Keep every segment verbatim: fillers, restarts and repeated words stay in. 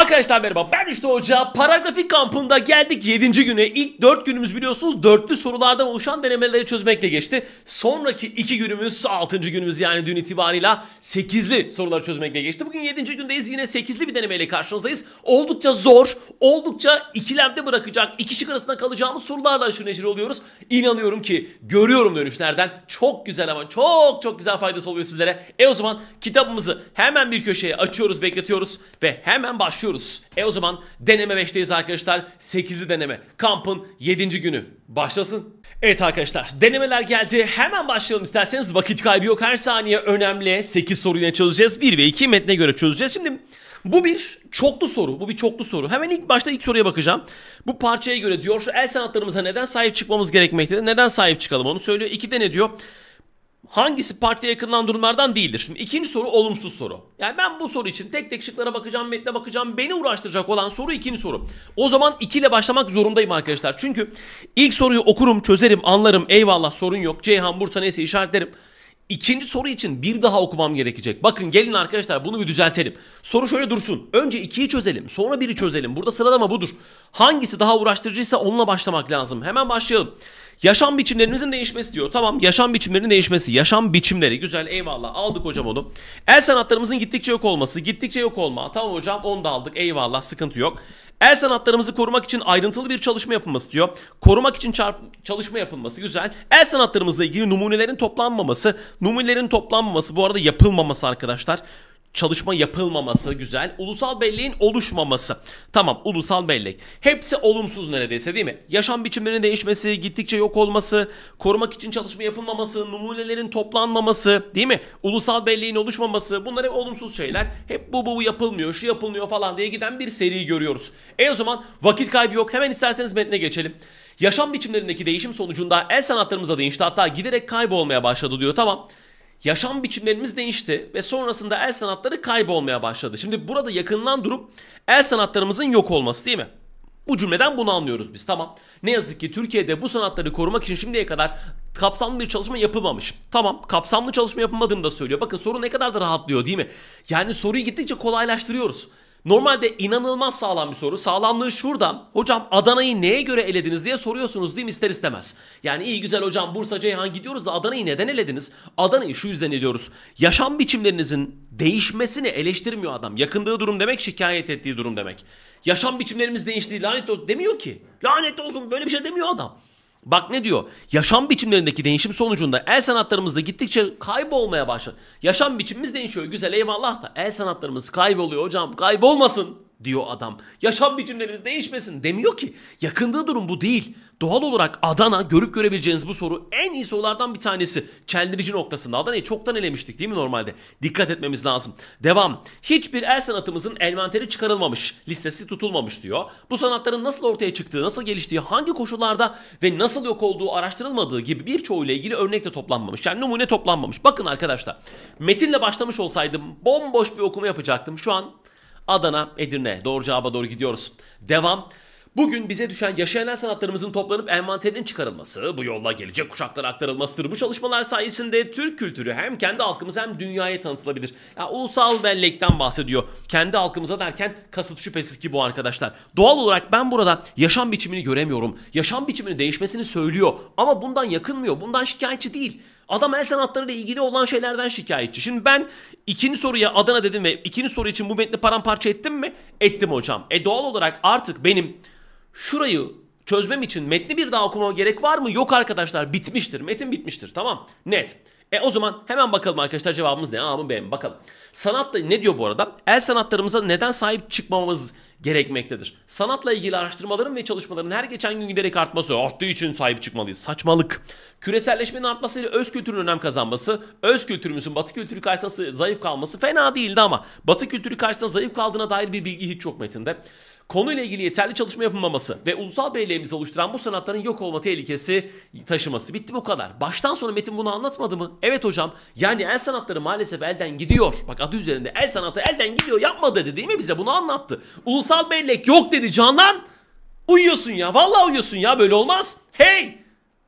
Arkadaşlar merhaba, ben işte Hoca. Paragrafik kampında geldik yedinci güne. İlk dört günümüz biliyorsunuz dörtlü sorulardan oluşan denemeleri çözmekle geçti. Sonraki iki günümüz, altıncı günümüz yani dün itibarıyla sekizli soruları çözmekle geçti. Bugün yedinci gündeyiz, yine sekizli bir denemeyle karşınızdayız. Oldukça zor, oldukça ikilemde bırakacak, iki şık arasında kalacağımız sorularla aşırı neşir oluyoruz. İnanıyorum ki, görüyorum dönüşlerden. Çok güzel ama çok çok güzel faydası oluyor sizlere. E o zaman kitabımızı hemen bir köşeye açıyoruz, bekletiyoruz ve hemen başlıyoruz. E o zaman deneme beşteyiz arkadaşlar. sekizli deneme. Kampın yedinci günü. Başlasın. Evet arkadaşlar, denemeler geldi. Hemen başlayalım isterseniz. Vakit kaybı yok. Her saniye önemli. sekiz soruyla çözeceğiz. bir ve iki metne göre çözeceğiz. Şimdi bu bir çoklu soru. Bu bir çoklu soru. Hemen ilk başta ilk soruya bakacağım. Bu parçaya göre diyor, şu el sanatlarımıza neden sahip çıkmamız gerekmektedir? Neden sahip çıkalım onu söylüyor. ikide ne diyor? Hangisi partiye yakınlanan durumlardan değildir? Şimdi ikinci soru olumsuz soru. Yani ben bu soru için tek tek şıklara bakacağım, metne bakacağım. Beni uğraştıracak olan soru ikinci soru. O zaman iki ile başlamak zorundayım arkadaşlar. Çünkü ilk soruyu okurum, çözerim, anlarım. Eyvallah, sorun yok. Ceyhan, Bursa neyse işaretlerim. İkinci soru için bir daha okumam gerekecek. Bakın gelin arkadaşlar, bunu bir düzeltelim. Soru şöyle dursun. Önce ikiyi çözelim, sonra biri çözelim. Burada sıralama budur. Hangisi daha uğraştırıcıysa onunla başlamak lazım. Hemen başlayalım. Yaşam biçimlerimizin değişmesi diyor. Tamam, yaşam biçimlerinin değişmesi. Yaşam biçimleri güzel, eyvallah, aldık hocam onu. El sanatlarımızın gittikçe yok olması. Gittikçe yok olma. Tamam hocam, onu da aldık, eyvallah, sıkıntı yok. El sanatlarımızı korumak için ayrıntılı bir çalışma yapılması diyor. Korumak için çalışma yapılması güzel. El sanatlarımızla ilgili numunelerin toplanmaması. Numunelerin toplanmaması, bu arada yapılmaması arkadaşlar. Çalışma yapılmaması güzel. Ulusal belleğin oluşmaması. Tamam, ulusal bellek. Hepsi olumsuz neredeyse, değil mi? Yaşam biçimlerinin değişmesi, gittikçe yok olması, korumak için çalışma yapılmaması, numunelerin toplanmaması, değil mi? Ulusal belleğin oluşmaması, bunlar hep olumsuz şeyler. Hep bu bu yapılmıyor, şu yapılmıyor falan diye giden bir seriyi görüyoruz. E o zaman vakit kaybı yok. Hemen isterseniz metne geçelim. Yaşam biçimlerindeki değişim sonucunda el sanatlarımız da değişti. Hatta giderek kaybolmaya başladı diyor. Tamam. Yaşam biçimlerimiz değişti ve sonrasında el sanatları kaybolmaya başladı. Şimdi burada yakından durup el sanatlarımızın yok olması, değil mi? Bu cümleden bunu anlıyoruz biz, tamam. Ne yazık ki Türkiye'de bu sanatları korumak için şimdiye kadar kapsamlı bir çalışma yapılmamış. Tamam, kapsamlı çalışma yapılmadığını da söylüyor. Bakın soru ne kadar da rahatlıyor, değil mi? Yani soruyu gittikçe kolaylaştırıyoruz. Normalde inanılmaz sağlam bir soru. Sağlamlığı şuradan. Hocam Adana'yı neye göre elediniz diye soruyorsunuz, değil mi, ister istemez. Yani iyi güzel hocam Bursa, Ceyhan gidiyoruz da Adana'yı neden elediniz? Adana'yı şu yüzden ediyoruz. Yaşam biçimlerinizin değişmesini eleştirmiyor adam. Yakındığı durum demek, şikayet ettiği durum demek. Yaşam biçimlerimiz değişti, lanet olsun demiyor ki. Lanet olsun, böyle bir şey demiyor adam. Bak ne diyor? Yaşam biçimlerindeki değişim sonucunda el sanatlarımız da gittikçe kaybolmaya başladı. Yaşam biçimimiz değişiyor, güzel, eyvallah, da el sanatlarımız kayboluyor hocam, kaybolmasın diyor adam. Yaşam biçimlerimiz değişmesin demiyor ki. Yakındığı durum bu değil. Doğal olarak Adana, görüp görebileceğiniz bu soru en iyi sorulardan bir tanesi. Çeldirici noktasında. Adana'yı çoktan elemiştik, değil mi normalde? Dikkat etmemiz lazım. Devam. Hiçbir el sanatımızın envanteri çıkarılmamış, listesi tutulmamış diyor. Bu sanatların nasıl ortaya çıktığı, nasıl geliştiği, hangi koşullarda ve nasıl yok olduğu araştırılmadığı gibi birçoğuyla ilgili örnek de toplanmamış. Yani numune toplanmamış. Bakın arkadaşlar, metinle başlamış olsaydım bomboş bir okuma yapacaktım. Şu an Adana, Edirne. Doğru cevaba doğru gidiyoruz. Devam. Bugün bize düşen yaşayan el sanatlarımızın toplanıp envanterinin çıkarılması, bu yolla gelecek kuşaklara aktarılmasıdır. Bu çalışmalar sayesinde Türk kültürü hem kendi halkımıza hem dünyaya tanıtılabilir. Ya, ulusal bellekten bahsediyor. Kendi halkımıza derken kasıt şüphesiz ki bu arkadaşlar. Doğal olarak ben burada yaşam biçimini göremiyorum. Yaşam biçiminin değişmesini söylüyor ama bundan yakınmıyor, bundan şikayetçi değil. Adam el sanatlarıyla ilgili olan şeylerden şikayetçi. Şimdi ben ikinci soruya Adana dedim ve ikinci soru için bu metni paramparça ettim mi? Ettim hocam. E doğal olarak artık benim şurayı çözmem için metni bir daha okumama gerek var mı? Yok arkadaşlar, bitmiştir. Metin bitmiştir, tamam, net. E o zaman hemen bakalım arkadaşlar, cevabımız ne? A mı B mi? Bakalım. Sanatla ne diyor bu arada? El sanatlarımıza neden sahip çıkmamamız gerekmektedir? Sanatla ilgili araştırmaların ve çalışmaların her geçen gün giderek artması, arttığı için sahip çıkmalıyız. Saçmalık. Küreselleşmenin artmasıyla öz kültürün önem kazanması, öz kültürümüzün Batı kültürü karşısında zayıf kalması fena değildi ama Batı kültürü karşısında zayıf kaldığına dair bir bilgi hiç yok metinde. Konuyla ilgili yeterli çalışma yapılmaması ve ulusal belleğimizi oluşturan bu sanatların yok olma tehlikesi taşıması. Bitti, bu kadar. Baştan sona metin bunu anlatmadı mı? Evet hocam. Yani el sanatları maalesef elden gidiyor. Bak adı üzerinde, el sanatı elden gidiyor, yapma dedi, değil mi, bize bunu anlattı. Ulusal bellek yok dedi Canan. Uyuyorsun ya, vallahi uyuyorsun ya, böyle olmaz. Hey!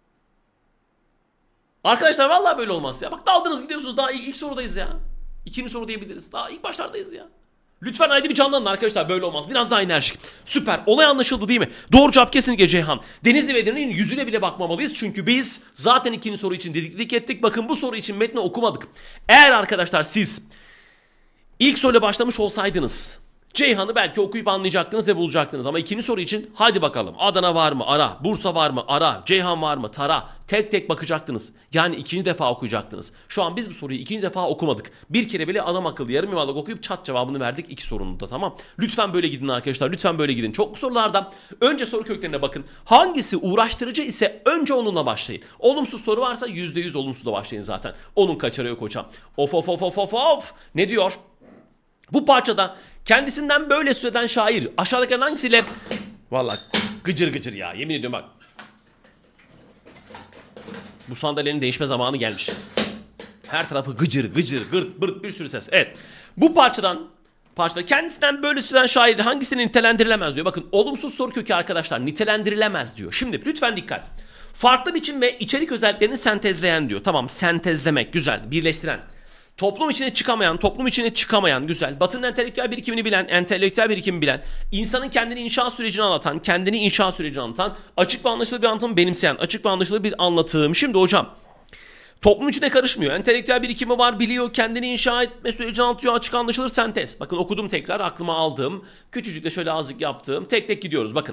Arkadaşlar vallahi böyle olmaz ya. Bak daldınız gidiyorsunuz, daha ilk, ilk sorudayız ya. İkinci soru diyebiliriz. Daha ilk başlardayız ya. Lütfen haydi bir canlanın arkadaşlar, böyle olmaz. Biraz daha enerjik. Süper. Olay anlaşıldı değil mi? Doğru cevap kesinlikle Ceyhan. Denizli ve Edirne'nin yüzüne bile bakmamalıyız. Çünkü biz zaten ikinci soru için didiklik ettik. Bakın bu soru için metni okumadık. Eğer arkadaşlar siz ilk soruyla başlamış olsaydınız Ceyhan'ı belki okuyup anlayacaktınız ve bulacaktınız. Ama ikinci soru için hadi bakalım. Adana var mı? Ara. Bursa var mı? Ara. Ceyhan var mı? Tara. Tek tek bakacaktınız. Yani ikinci defa okuyacaktınız. Şu an biz bu soruyu ikinci defa okumadık. Bir kere bile adam akıllı yarım yamalak okuyup çat cevabını verdik iki sorunun da, tamam. Lütfen böyle gidin arkadaşlar. Lütfen böyle gidin. Çok sorularda önce soru köklerine bakın. Hangisi uğraştırıcı ise önce onunla başlayın. Olumsuz soru varsa yüzde yüz olumsuzla başlayın zaten. Onun kaçarı yok hocam. Of of of of of of. Ne diyor? Bu parçada kendisinden böyle söz eden şair aşağıdakilerin hangisiyle... Vallahi gıcır gıcır ya, yemin ediyorum bak. Bu sandalyenin değişme zamanı gelmiş. Her tarafı gıcır gıcır gırt bırt bir sürü ses. Evet. Bu parçadan parçada kendisinden böyle söz eden şair hangisini nitelendirilemez diyor. Bakın olumsuz soru kökü arkadaşlar, nitelendirilemez diyor. Şimdi lütfen dikkat. Farklı biçim ve içerik özelliklerini sentezleyen diyor. Tamam, sentezlemek güzel, birleştiren. Toplum içine çıkamayan, toplum içine çıkamayan, güzel. Batı'nın entelektüel birikimini bilen, entelektüel birikimi bilen, insanın kendini inşa sürecini anlatan, kendini inşa sürecini anlatan, açık ve anlaşılır bir anlatım benimseyen, açık ve anlaşılır bir anlatım. Şimdi hocam, toplum içine karışmıyor. Entelektüel birikimi var, biliyor, kendini inşa etme sürecini anlatıyor, açık anlaşılır sentez. Bakın okudum tekrar, aklıma aldım. Küçücük de şöyle azıcık yaptım. Tek tek gidiyoruz bakın.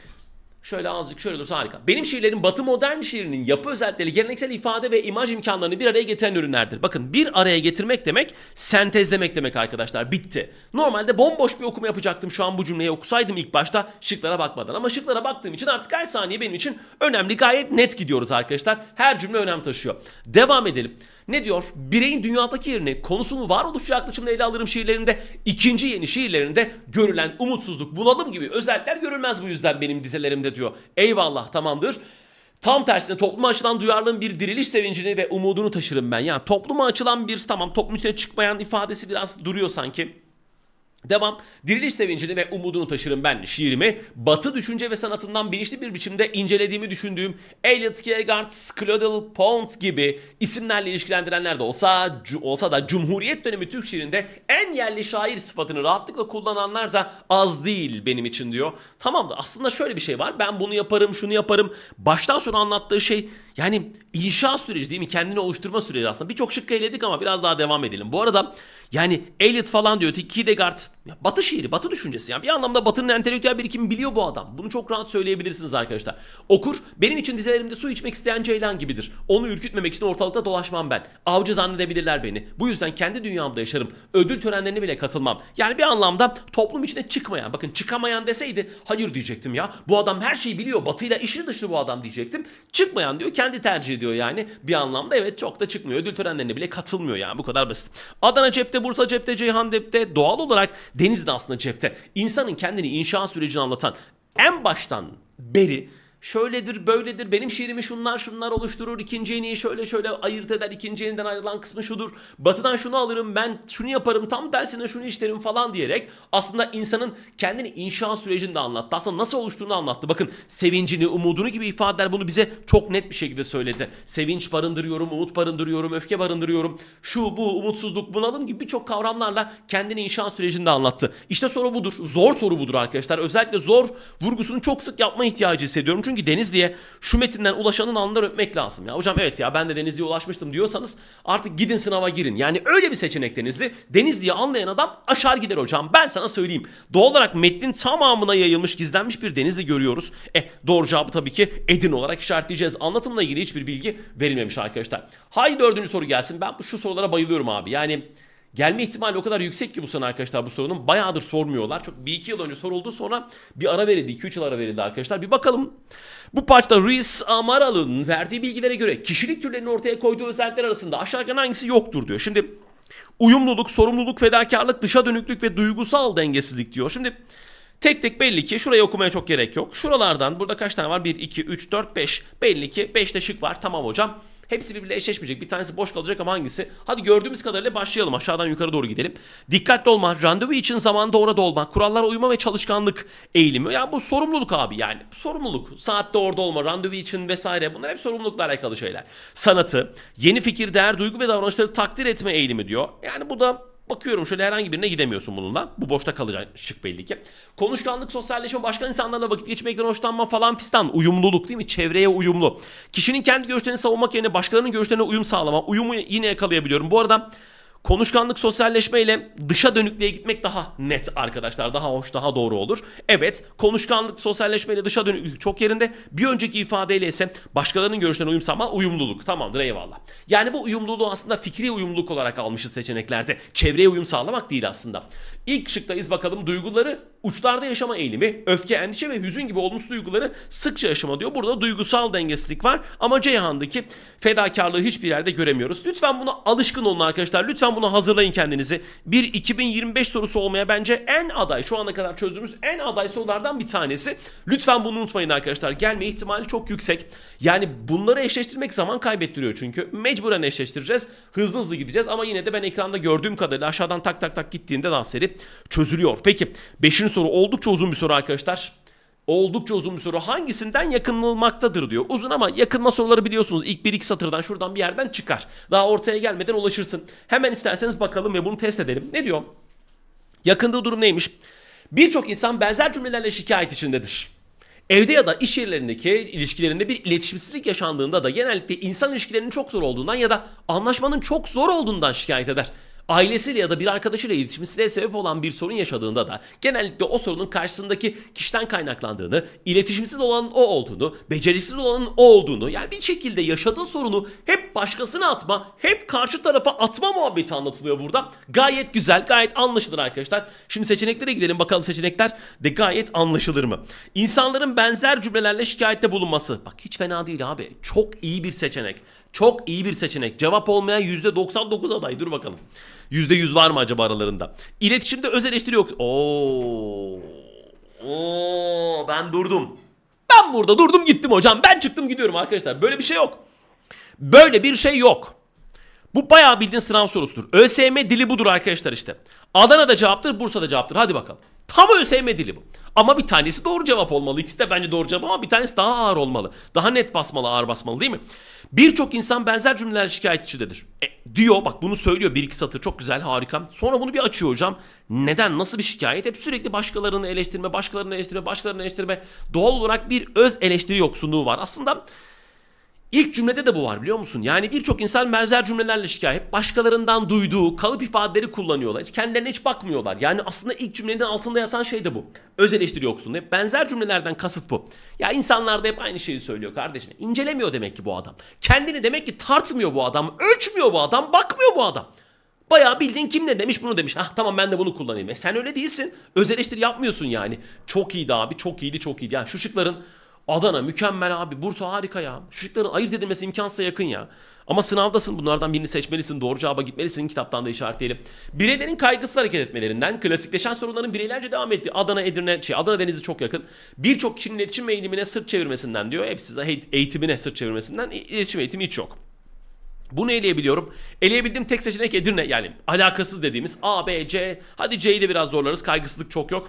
Şöyle azıcık şöyle olursa harika. Benim şiirlerim Batı modern şiirinin yapı özellikleri, geleneksel ifade ve imaj imkanlarını bir araya getiren ürünlerdir. Bakın bir araya getirmek demek sentezlemek demek arkadaşlar. Bitti. Normalde bomboş bir okuma yapacaktım şu an bu cümleyi okusaydım ilk başta şıklara bakmadan. Ama şıklara baktığım için artık her saniye benim için önemli, gayet net gidiyoruz arkadaşlar. Her cümle önem taşıyor. Devam edelim. Ne diyor? Bireyin dünyadaki yerini, konusunu varoluşçu yaklaşımla ele alırım şiirlerinde. İkinci yeni şiirlerinde görülen umutsuzluk, bunalım gibi özellikler görülmez bu yüzden benim dizelerimde diyor. Eyvallah, tamamdır. Tam tersine topluma açılan duyarlılığın bir diriliş sevincini ve umudunu taşırım ben. Yani topluma açılan bir, tamam, toplum içine çıkmayan ifadesi biraz duruyor sanki. Devam. Diriliş sevincini ve umudunu taşırım ben şiirimi. Batı düşünce ve sanatından bilinçli bir biçimde incelediğimi düşündüğüm Eliot, Kierkegaard, Claudel, Pont gibi isimlerle ilişkilendirenler de olsa, olsa da Cumhuriyet dönemi Türk şiirinde en yerli şair sıfatını rahatlıkla kullananlar da az değil benim için diyor. Tamam da aslında şöyle bir şey var. Ben bunu yaparım, şunu yaparım. Baştan sona anlattığı şey yani inşa süreci değil mi? Kendini oluşturma süreci aslında. Birçok şıkkı eledik ama biraz daha devam edelim. Bu arada yani Eliot falan diyor, Kierkegaard, ya Batı şiiri, Batı düşüncesi. Yani bir anlamda Batı'nın entelektüel birikimi biliyor bu adam. Bunu çok rahat söyleyebilirsiniz arkadaşlar. Okur, benim için dizelerimde su içmek isteyen ceylan gibidir. Onu ürkütmemek için ortalıkta dolaşmam ben. Avcı zannedebilirler beni. Bu yüzden kendi dünyamda yaşarım. Ödül törenlerine bile katılmam. Yani bir anlamda toplum içine çıkmayan, bakın çıkamayan deseydi hayır diyecektim ya. Bu adam her şeyi biliyor. Batı'yla işi dışı bu adam diyecektim. Çıkmayan diyor, kendi tercih ediyor yani. Bir anlamda evet, çok da çıkmıyor. Ödül törenlerine bile katılmıyor yani, bu kadar basit. Adana cepte, Bursa cepte, Ceyhan cepte. Doğal olarak Denizli aslında cepte. İnsanın kendini inşa sürecini anlatan en baştan beri şöyledir, böyledir, benim şiirimi şunlar şunlar oluşturur, ikinci yeniyi şöyle şöyle ayırt eder, ikinci yeniden ayrılan kısmı şudur, batıdan şunu alırım, ben şunu yaparım, tam tersine şunu işlerim falan diyerek aslında insanın kendini inşa sürecini de anlattı. Aslında nasıl oluştuğunu anlattı. Bakın sevincini, umudunu gibi ifadeler bunu bize çok net bir şekilde söyledi. Sevinç barındırıyorum, umut barındırıyorum, öfke barındırıyorum, şu bu, umutsuzluk, bunalım gibi birçok kavramlarla kendini inşa sürecini de anlattı. İşte soru budur. Zor soru budur arkadaşlar. Özellikle zor vurgusunu çok sık yapma ihtiyacı hissediyorum. Çünkü Denizli'ye şu metinden ulaşanın alnından öpmek lazım. Ya hocam evet ya, ben de Denizli'ye ulaşmıştım diyorsanız artık gidin sınava girin. Yani öyle bir seçenek Denizli. Denizli'yi anlayan adam aşar gider hocam. Ben sana söyleyeyim. Doğal olarak metnin tamamına yayılmış, gizlenmiş bir Denizli görüyoruz. Eh doğru cevabı tabii ki Edin olarak işaretleyeceğiz. Anlatımla ilgili hiçbir bilgi verilmemiş arkadaşlar. Haydi dördüncü soru gelsin. Ben şu sorulara bayılıyorum abi. Yani gelme ihtimali o kadar yüksek ki bu sene arkadaşlar bu sorunun. Bayağıdır sormuyorlar. Çok bir iki yıl önce soruldu, sonra bir ara verildi. iki üç yıl ara verildi arkadaşlar. Bir bakalım. Bu parçada Ruiz Amaral'ın verdiği bilgilere göre kişilik türlerinin ortaya koyduğu özellikler arasında aşağıdakilerden hangisi yoktur diyor. Şimdi uyumluluk, sorumluluk, fedakarlık, dışa dönüklük ve duygusal dengesizlik diyor. Şimdi tek tek belli ki şurayı okumaya çok gerek yok. Şuralardan burada kaç tane var? bir, iki, üç, dört, beş. Belli ki beşte şık var. Tamam hocam. Hepsi birbiriyle eşleşmeyecek. Bir tanesi boş kalacak ama hangisi? Hadi gördüğümüz kadarıyla başlayalım. Aşağıdan yukarı doğru gidelim. Dikkatli olma, randevu için zamanda orada olma, kurallara uyma ve çalışkanlık eğilimi. Yani bu sorumluluk abi yani. Sorumluluk. Saatte orada olma, randevu için vesaire. Bunlar hep sorumlulukla alakalı şeyler. Sanatı, yeni fikir, değer, duygu ve davranışları takdir etme eğilimi diyor. Yani bu da Bakıyorum şöyle herhangi birine gidemiyorsun bununla. Bu boşta kalacak şık belli ki. Konuşkanlık, sosyalleşme, başka insanlarla vakit geçmekten hoşlanma falan fistan. Uyumluluk değil mi? Çevreye uyumlu. Kişinin kendi görüşlerini savunmak yerine başkalarının görüşlerine uyum sağlama. Uyumu yine yakalayabiliyorum. Bu arada konuşkanlık, sosyalleşme ile dışa dönüklüğe gitmek daha net arkadaşlar. Daha hoş, daha doğru olur. Evet, konuşkanlık, sosyalleşme ile dışa dönüklük çok yerinde. Bir önceki ifadeyle ise başkalarının görüşlerine uyum sağlama, uyumluluk. Tamamdır, eyvallah. Yani bu uyumluluğu aslında fikri uyumluluk olarak almışız seçeneklerde. Çevreye uyum sağlamak değil aslında. İlk şıktayız bakalım. Duyguları uçlarda yaşama eğilimi, öfke, endişe ve hüzün gibi olumsuz duyguları sıkça yaşama diyor. Burada duygusal dengesizlik var ama Ceyhan'daki fedakarlığı hiçbir yerde göremiyoruz. Lütfen buna alışkın olun arkadaşlar. Lütfen buna hazırlayın kendinizi. Bir iki bin yirmi beş sorusu olmaya bence en aday, şu ana kadar çözdüğümüz en aday sorulardan bir tanesi. Lütfen bunu unutmayın arkadaşlar. Gelme ihtimali çok yüksek. Yani bunları eşleştirmek zaman kaybettiriyor çünkü. Mecburen eşleştireceğiz. Hızlı hızlı gideceğiz ama yine de ben ekranda gördüğüm kadarıyla aşağıdan tak tak tak gittiğinde daha seri çözülüyor. Peki beşinci soru oldukça uzun bir soru arkadaşlar. Oldukça uzun bir soru. Hangisinden yakınılmaktadır diyor. Uzun ama yakınma soruları biliyorsunuz. İlk bir iki satırdan şuradan bir yerden çıkar. Daha ortaya gelmeden ulaşırsın. Hemen isterseniz bakalım ve bunu test edelim. Ne diyor? Yakındığı durum neymiş? Birçok insan benzer cümlelerle şikayet içindedir. Evde ya da iş yerlerindeki ilişkilerinde bir iletişimsizlik yaşandığında da genellikle insan ilişkilerinin çok zor olduğundan ya da anlaşmanın çok zor olduğundan şikayet eder. Ailesiyle ya da bir arkadaşıyla iletişimsizliğe sebep olan bir sorun yaşadığında da genellikle o sorunun karşısındaki kişiden kaynaklandığını, iletişimsiz olanın o olduğunu, becerisiz olanın o olduğunu, yani bir şekilde yaşadığı sorunu hep başkasına atma, hep karşı tarafa atma muhabbeti anlatılıyor burada. Gayet güzel, gayet anlaşılır arkadaşlar. Şimdi seçeneklere gidelim bakalım, seçenekler de gayet anlaşılır mı? İnsanların benzer cümlelerle şikayette bulunması. Bak hiç fena değil abi. Çok iyi bir seçenek. Çok iyi bir seçenek. Cevap olmayan yüzde doksan dokuz aday. Dur bakalım. yüzde yüz var mı acaba aralarında? İletişimde öz eleştiri yok. Oo. Oo, ben durdum. Ben burada durdum gittim hocam. Ben çıktım gidiyorum arkadaşlar. Böyle bir şey yok. Böyle bir şey yok. Bu bayağı bildiğin sınav sorusudur. ÖSYM dili budur arkadaşlar işte. Adana'da cevaptır, Bursa'da cevaptır. Hadi bakalım. Tam ÖSYM dili bu. Ama bir tanesi doğru cevap olmalı. İkisi de bence doğru cevap ama bir tanesi daha ağır olmalı. Daha net basmalı, ağır basmalı değil mi? Birçok insan benzer cümlelerle şikayet içindedir. E, diyor bak bunu söylüyor bir iki satır çok güzel harika. Sonra bunu bir açıyor hocam. Neden? Nasıl bir şikayet? Hep sürekli başkalarını eleştirme, başkalarını eleştirme, başkalarını eleştirme. Doğal olarak bir öz eleştiri yoksunluğu var. Aslında İlk cümlede de bu var biliyor musun? Yani birçok insan benzer cümlelerle şikayet, başkalarından duyduğu kalıp ifadeleri kullanıyorlar. Hiç kendilerine hiç bakmıyorlar. Yani aslında ilk cümlenin altında yatan şey de bu. Öz eleştiri yoksunluğu. Hep benzer cümlelerden kasıt bu. Ya insanlar da hep aynı şeyi söylüyor kardeşim. İncelemiyor demek ki bu adam. Kendini demek ki tartmıyor bu adam. Ölçmüyor bu adam. Bakmıyor bu adam. Bayağı bildiğin kim ne demiş bunu demiş. Hah tamam ben de bunu kullanayım. E sen öyle değilsin. Öz eleştiri yapmıyorsun yani. Çok iyiydi abi. Çok iyiydi çok iyiydi. Yani şu şıkların Adana mükemmel abi. Bursa harika ya. Şu şıkların ayırt edilmesi imkansıza yakın ya. Ama sınavdasın. Bunlardan birini seçmelisin. Doğru cevaba gitmelisin. Kitaptan da işaretleyelim. Bireylerin kaygısız hareket etmelerinden klasikleşen sorunların bireylerce devam ettiği Adana, Edirne, şey Adana Denizli çok yakın. Birçok kişinin iletişim eğilimine sırt çevirmesinden diyor. Hepsi de eğitimine sırt çevirmesinden. İletişim eğitimi hiç yok. Bunu eleyebiliyorum. Eleyebildiğim tek seçenek Edirne. Yani alakasız dediğimiz A, B, C. Hadi C'yi de biraz zorlarız. Kaygısızlık çok yok.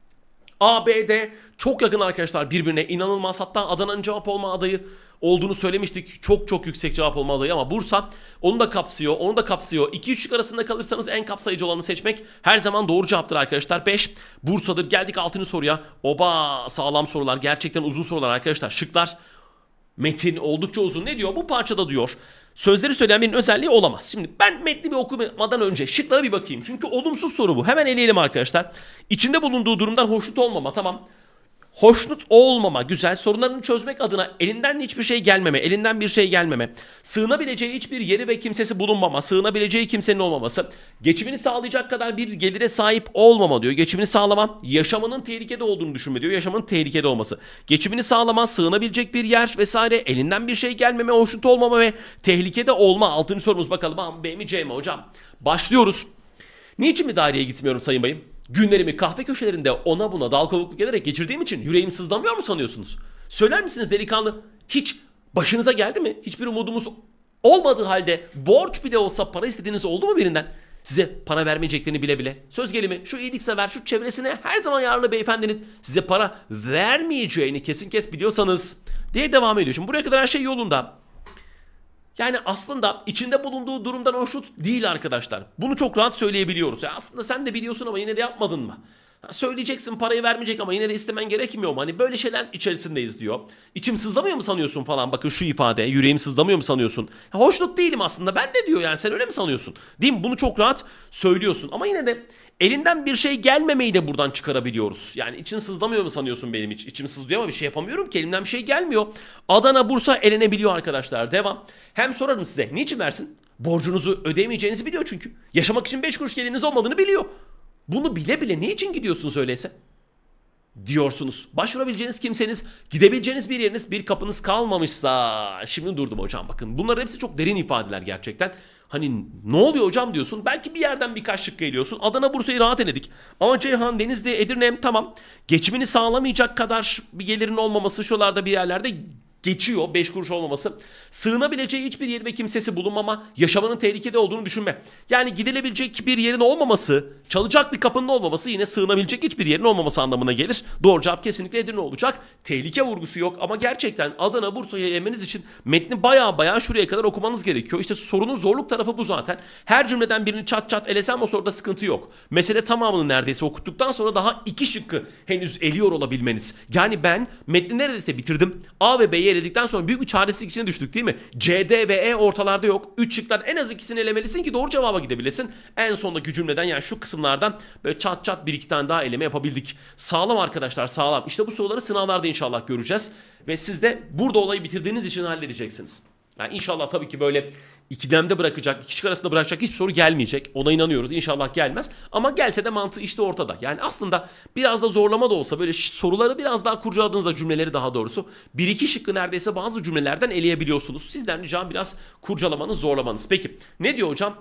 A, B, D çok yakın arkadaşlar birbirine, inanılmaz. Hatta Adana'nın cevap olma adayı olduğunu söylemiştik. Çok çok yüksek cevap olma adayı ama Bursa onu da kapsıyor, onu da kapsıyor. iki üç arasında kalırsanız en kapsayıcı olanı seçmek her zaman doğru cevaptır arkadaşlar. beş Bursa'dır. Geldik altıncı soruya. Oba sağlam sorular, gerçekten uzun sorular arkadaşlar. Şıklar, metin oldukça uzun. Ne diyor? Bu parçada diyor. Sözleri söyleyen birinin özelliği olamaz. Şimdi ben metni bir okumadan önce şıklara bir bakayım. Çünkü olumsuz soru bu. Hemen eleyelim arkadaşlar. İçinde bulunduğu durumdan hoşnut olmama. Tamam. Hoşnut olmama güzel. Sorunlarını çözmek adına elinden hiçbir şey gelmeme. Elinden bir şey gelmeme. Sığınabileceği hiçbir yeri ve kimsesi bulunmama. Sığınabileceği kimsenin olmaması. Geçimini sağlayacak kadar bir gelire sahip olmama diyor. Geçimini sağlama. Yaşamının tehlikede olduğunu düşünme diyor. Yaşamının tehlikede olması. Geçimini sağlama. Sığınabilecek bir yer vesaire. Elinden bir şey gelmeme. Hoşnut olmama ve tehlikede olma. Altıncı sorumuz bakalım. A, B mi C mi hocam? Başlıyoruz. Niçin mi daireye gitmiyorum sayın bayım? Günlerimi kahve köşelerinde ona buna dal kavukluk ederek geçirdiğim için yüreğim sızlamıyor mu sanıyorsunuz? Söyler misiniz delikanlı? Hiç başınıza geldi mi? Hiçbir umudumuz olmadığı halde borç bile olsa para istediğiniz oldu mu birinden? Size para vermeyeceklerini bile bile. Söz gelimi şu iyiliksever, şu çevresine her zaman yararlı beyefendinin size para vermeyeceğini kesin kes biliyorsanız diye devam ediyor. Şimdi buraya kadar her şey yolunda. Yani aslında içinde bulunduğu durumdan hoşnut değil arkadaşlar. Bunu çok rahat söyleyebiliyoruz. Ya aslında sen de biliyorsun ama yine de yapmadın mı? Ha, söyleyeceksin, parayı vermeyecek ama yine de istemen gerekmiyor mu? Hani böyle şeyler içerisindeyiz diyor. İçim sızlamıyor mu sanıyorsun falan, bakın şu ifade, yüreğim sızlamıyor mu sanıyorsun? Ha, hoşnut değilim aslında ben de diyor, yani sen öyle mi sanıyorsun? Değil mi? Bunu çok rahat söylüyorsun ama yine de elinden bir şey gelmemeyi de buradan çıkarabiliyoruz. Yani için sızlamıyor mu sanıyorsun benim hiç? İçim sızlıyor ama bir şey yapamıyorum ki, elimden bir şey gelmiyor. Adana Bursa elenebiliyor arkadaşlar. Devam. Hem sorarım size, niçin versin? Borcunuzu ödeyemeyeceğinizi biliyor çünkü. Yaşamak için beş kuruş geliriniz olmadığını biliyor. Bunu bile bile niçin gidiyorsunuz öyleyse? Diyorsunuz. Başvurabileceğiniz kimseniz, gidebileceğiniz bir yeriniz, bir kapınız kalmamışsa. Şimdi durdum hocam, bakın. Bunlar hepsi çok derin ifadeler gerçekten. Hani ne oluyor hocam diyorsun. Belki bir yerden birkaç şık geliyorsun. Adana Bursa'yı rahat eledik. Ama Ceyhan, Denizli, Edirne tamam. Geçimini sağlamayacak kadar bir gelirin olmaması, şuralarda bir yerlerde geçiyor, beş kuruş olmaması. Sığınabileceği hiçbir yeri ve kimsesi bulunmama, yaşamının tehlikede olduğunu düşünme. Yani gidilebilecek bir yerin olmaması, çalacak bir kapının olmaması yine sığınabilecek hiçbir yerin olmaması anlamına gelir. Doğru cevap kesinlikle Edirne olacak. Tehlike vurgusu yok ama gerçekten Adana Bursa'yı elemeniz için metni baya baya şuraya kadar okumanız gerekiyor. İşte sorunun zorluk tarafı bu zaten. Her cümleden birini çat çat elesem o soruda sıkıntı yok. Mesele tamamını neredeyse okuttuktan sonra daha iki şıkkı henüz eliyor olabilmeniz. Yani ben metni neredeyse bitirdim. A ve B'yi eledikten sonra büyük bir çaresizlik içine düştük değil mi? C, D ve E ortalarda yok. üç şıktan en az ikisini elemelisin ki doğru cevaba gidebilesin. En sondaki cümleden, yani şu kısımlardan böyle çat çat bir iki tane daha eleme yapabildik. Sağlam arkadaşlar, sağlam. İşte bu soruları sınavlarda inşallah göreceğiz. Ve siz de burada olayı bitirdiğiniz için halledeceksiniz. Yani inşallah tabii ki böyle ikilemde bırakacak, iki şık arasında bırakacak hiçbir soru gelmeyecek. Ona inanıyoruz. İnşallah gelmez. Ama gelse de mantığı işte ortada. Yani aslında biraz da zorlama da olsa böyle soruları biraz daha kurcaladığınızda, cümleleri daha doğrusu, bir iki şıkkı neredeyse bazı cümlelerden eleyebiliyorsunuz. Sizden ricam biraz kurcalamanız, zorlamanız. Peki ne diyor hocam?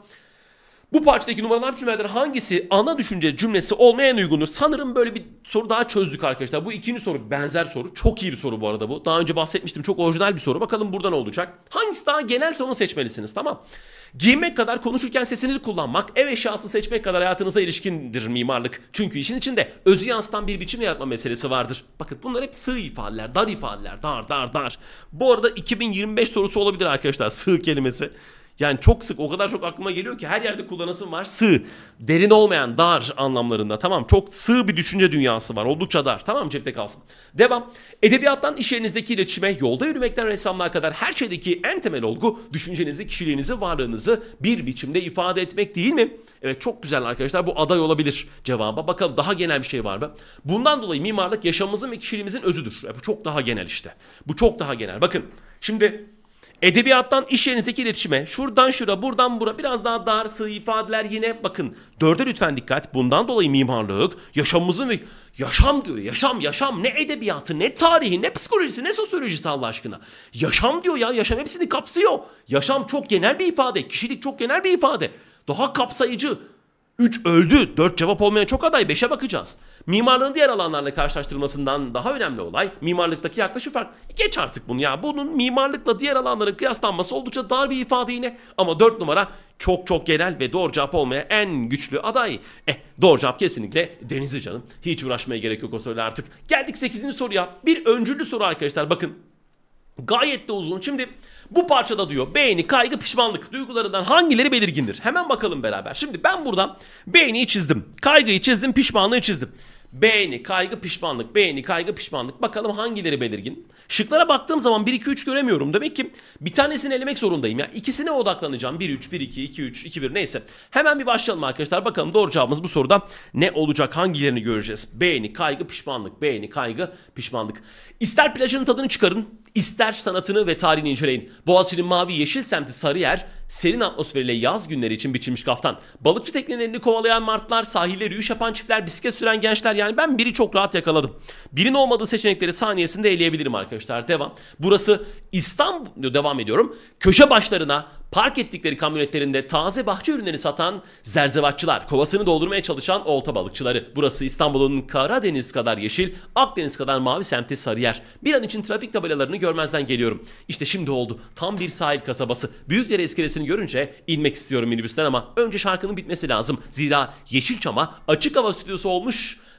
Bu parçadaki numaralar cümlelerden hangisi ana düşünce cümlesi olmaya en uygundur? Sanırım böyle bir soru daha çözdük arkadaşlar. Bu ikinci soru, benzer soru. Çok iyi bir soru bu arada bu. Daha önce bahsetmiştim. Çok orijinal bir soru. Bakalım burada ne olacak? Hangisi daha genelse onu seçmelisiniz, tamam. Giymek kadar konuşurken sesinizi kullanmak, ev eşyası seçmek kadar hayatınıza ilişkindir mimarlık. Çünkü işin içinde özü yansıtan bir biçim yaratma meselesi vardır. Bakın bunlar hep sığ ifadeler, dar ifadeler. Dar dar dar. Bu arada iki bin yirmi beş sorusu olabilir arkadaşlar sığ kelimesi. Yani çok sık, o kadar çok aklıma geliyor ki her yerde kullanasım var. Sığ, derin olmayan, dar anlamlarında. Tamam, çok sığ bir düşünce dünyası var. Oldukça dar. Tamam, cepte kalsın. Devam. Edebiyattan iş yerinizdeki iletişime, yolda yürümekten ressamlığa kadar her şeydeki en temel olgu düşüncenizi, kişiliğinizi, varlığınızı bir biçimde ifade etmek değil mi? Evet, çok güzel arkadaşlar, bu aday olabilir cevaba. Bakalım daha genel bir şey var mı? Bundan dolayı mimarlık yaşamımızın ve kişiliğimizin özüdür. Bu çok daha genel işte. Bu çok daha genel. Bakın şimdi... Edebiyattan iş yerinizdeki iletişime, şuradan şura, buradan bura, biraz daha dar, sığ ifadeler yine. Bakın dörde lütfen dikkat. Bundan dolayı mimarlık yaşamımızın ve yaşam diyor. Yaşam, yaşam. Ne edebiyatı, ne tarihi, ne psikolojisi, ne sosyolojisi Allah aşkına. Yaşam diyor ya. Yaşam hepsini kapsıyor. Yaşam çok genel bir ifade. Kişilik çok genel bir ifade. Daha kapsayıcı. üç öldü. dört cevap olmayan çok aday. beşe bakacağız. Mimarlığın diğer alanlarla karşılaştırılmasından daha önemli olay mimarlıktaki yaklaşım fark. Geç artık bunu ya. Bunun mimarlıkla diğer alanların kıyaslanması oldukça dar bir ifade yine. Ama dört numara çok çok genel ve doğru cevap olmaya en güçlü aday. Eh, doğru cevap kesinlikle Denizli canım. Hiç uğraşmaya gerek yok o soruyla artık. Geldik sekizinci soruya. Bir öncüllü soru arkadaşlar, bakın. Gayet de uzun. Şimdi bu parçada diyor beğeni, kaygı, pişmanlık duygularından hangileri belirgindir? Hemen bakalım beraber. Şimdi ben buradan beğeniyi çizdim. Kaygıyı çizdim, pişmanlığı çizdim. Beğeni, kaygı, pişmanlık, beğeni, kaygı, pişmanlık. Bakalım hangileri belirgin? Şıklara baktığım zaman bir iki üç göremiyorum. Demek ki bir tanesini elemek zorundayım ya. İkisine odaklanacağım. bir üç, bir iki, iki üç, iki bir neyse. Hemen bir başlayalım arkadaşlar. Bakalım doğru cevabımız bu soruda ne olacak? Hangilerini göreceğiz? Beğeni, kaygı, pişmanlık. Beğeni, kaygı, pişmanlık. İster plajın tadını çıkarın, ister sanatını ve tarihini inceleyin. Boğaziçi'nin mavi yeşil semti Sarıyer, serin atmosferiyle yaz günleri için biçilmiş kaftan. Balıkçı teknelerini kovalayan martılar, sahilde yürüyüş yapan çiftler, bisiklet süren gençler, yani ben biri çok rahat yakaladım. Birinin olmadığı seçenekleri saniyesinde eleyebilirim arkadaşlar. Devam. Burası İstanbul, devam ediyorum. Köşe başlarına park ettikleri kamyonetlerinde taze bahçe ürünlerini satan zerzevatçılar, kovasını doldurmaya çalışan olta balıkçıları. Burası İstanbul'un Karadeniz kadar yeşil, Akdeniz kadar mavi semti Sarıyer. Bir an için trafik tabelalarını görmezden geliyorum. İşte şimdi oldu. Tam bir sahil kasabası. Büyükdere iskelesini görünce inmek istiyorum minibüsten ama önce şarkının bitmesi lazım. Zira Yeşilçam'a açık hava stüdyosu olmuş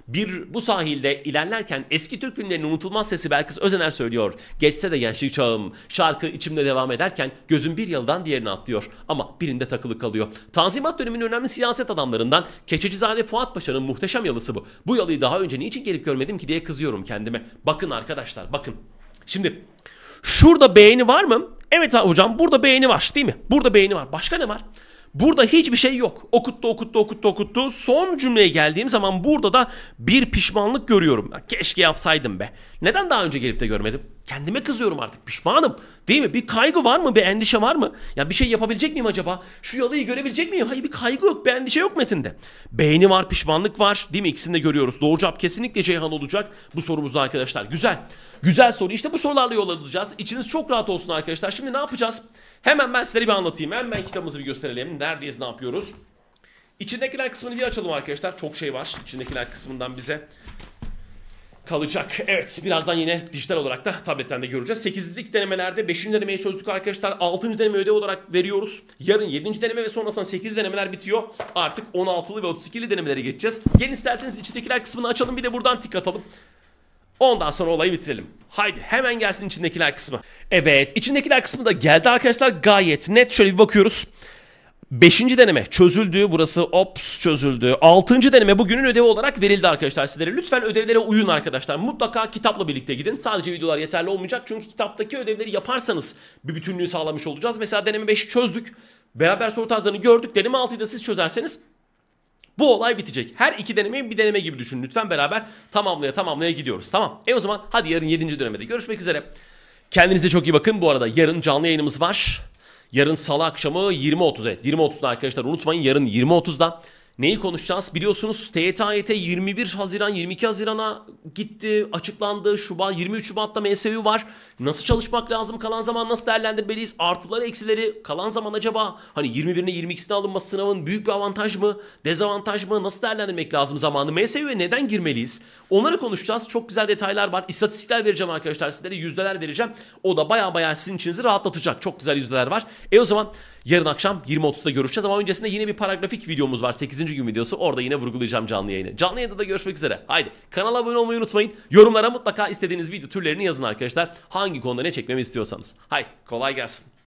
Bir bu sahilde ilerlerken eski Türk filmlerinin unutulmaz sesi Belkıs Özener söylüyor. Geçse de gençlik çağım. Şarkı içimde devam ederken gözüm bir yıldan diğerine atlıyor. Ama birinde takılı kalıyor. Tanzimat döneminin önemli siyaset adamlarından Keçecizade Fuat Paşa'nın muhteşem yalısı bu. Bu yalıyı daha önce niçin gelip görmedim ki diye kızıyorum kendime. Bakın arkadaşlar bakın. Şimdi şurada beğeni var mı? Evet hocam burada beğeni var değil mi? Burada beğeni var. Başka ne var? Burada hiçbir şey yok. Okuttu, okuttu, okuttu, okuttu. Son cümleye geldiğim zaman burada da bir pişmanlık görüyorum. Keşke yapsaydım be. Neden daha önce gelip de görmedim? Kendime kızıyorum artık. Pişmanım. Değil mi? Bir kaygı var mı? Bir endişe var mı? Ya bir şey yapabilecek miyim acaba? Şu yalıyı görebilecek miyim? Hayır bir kaygı yok. Bir endişe yok metinde. Beğeni var, pişmanlık var. Değil mi? İkisini de görüyoruz. Doğru cevap kesinlikle Ceyhan olacak. Bu sorumuzda arkadaşlar. Güzel. Güzel soru. İşte bu sorularla yol alacağız. İçiniz çok rahat olsun arkadaşlar. Şimdi ne yapacağız? Hemen ben sizlere bir anlatayım. Hemen kitabımızı bir gösterelim. Neredeyiz, ne yapıyoruz? İçindekiler kısmını bir açalım arkadaşlar. Çok şey var. İçindekiler kısmından bize kalacak. Evet, birazdan yine dijital olarak da tabletten de göreceğiz. sekizlik denemelerde beşinci denemeyi çözdük arkadaşlar. altıncı deneme ödev olarak veriyoruz. Yarın yedinci deneme ve sonrasında sekiz denemeler bitiyor. Artık on altılı ve otuz ikili denemelere geçeceğiz. Gelin isterseniz içindekiler kısmını açalım. Bir de buradan tik atalım. Ondan sonra olayı bitirelim. Haydi hemen gelsin içindekiler kısmı. Evet, içindekiler kısmı da geldi arkadaşlar. Gayet net. Şöyle bir bakıyoruz. Beşinci deneme çözüldü. Burası ops çözüldü. Altıncı deneme bugünün ödevi olarak verildi arkadaşlar sizlere. Lütfen ödevlere uyun arkadaşlar. Mutlaka kitapla birlikte gidin. Sadece videolar yeterli olmayacak. Çünkü kitaptaki ödevleri yaparsanız bir bütünlüğü sağlamış olacağız. Mesela deneme beşi çözdük. Beraber soru tarzlarını gördük. Deneme altıyı da siz çözerseniz bu olay bitecek. Her iki denemeyi bir deneme gibi düşünün. Lütfen beraber tamamlaya tamamlaya gidiyoruz. Tamam. E o zaman hadi yarın yedinci dönemede görüşmek üzere. Kendinize çok iyi bakın. Bu arada yarın canlı yayınımız var. Yarın salı akşamı yirmi otuz. Evet yirmi otuzda arkadaşlar unutmayın. Yarın yirmi otuzda neyi konuşacağız? Biliyorsunuz T Y T A Y T yirmi bir Haziran yirmi iki Haziran'a gitti. Açıklandı. Şubat yirmi üç Şubat'ta M S Ü var. Nasıl çalışmak lazım? Kalan zaman nasıl değerlendirmeliyiz? Artıları eksileri kalan zaman acaba hani yirmi birine yirmi ikisine alınması sınavın büyük bir avantaj mı? Dezavantaj mı? Nasıl değerlendirmek lazım zamanı? M S Ü'ye neden girmeliyiz? Onları konuşacağız. Çok güzel detaylar var. İstatistikler vereceğim arkadaşlar sizlere. Yüzdeler vereceğim. O da baya baya sizin içinizi rahatlatacak. Çok güzel yüzdeler var. E o zaman yarın akşam yirmi otuzda görüşeceğiz ama öncesinde yine bir paragrafik videomuz var. sekizinci gün videosu. Orada yine vurgulayacağım canlı yayını. Canlı yayında da görüşmek üzere. Haydi kanala abone olmayı unutmayın. Yorumlara mutlaka istediğiniz video türlerini yazın arkadaşlar. Hangi konuda ne çekmemi istiyorsanız. Haydi kolay gelsin.